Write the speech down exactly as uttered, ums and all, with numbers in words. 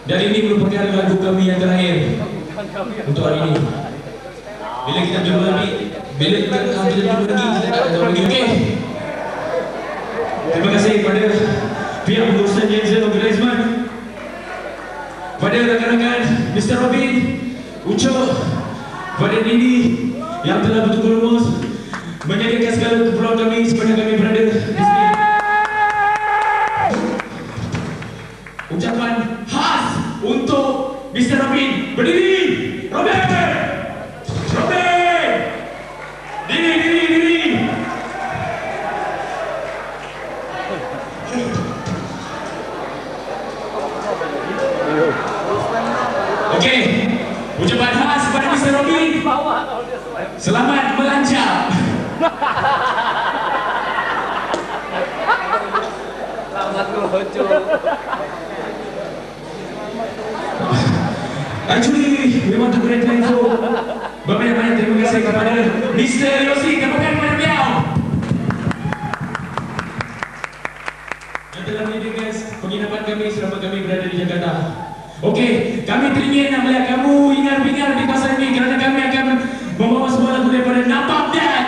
Dan ini merupakan lagu kami yang terakhir untuk hari ini. Bila kita jumpa lagi, bila kita jumpa lagi, kita tak ada lagi. Okey. Terima kasih kepada pihak pengurusan Jensen Organisman, pada rakan-rakan Mister Robin, Uco, pada Dini yang telah betul-betul rumus menyediakan segala keperluan kami sepanjang kami berada di sini. Ucapan khas untuk Mister Robin. Berdiri, Robin, Robin, diri, diri, diri. Okey, ucapan khas kepada Mister Robin. Selamat melancap. Selamat meluncur. Actually, we want to great thank you. Banyak-banyak terima kasih kepada Mister Yossi. Tepukan kepada beliau yang telah menyediakan penginapan kami selama kami berada di Jakarta. Okey, kami teringin nak melihat kamu hingar-bingar di kawasan ini kerana kami akan membawa sebuah lagu daripada Napap Dan.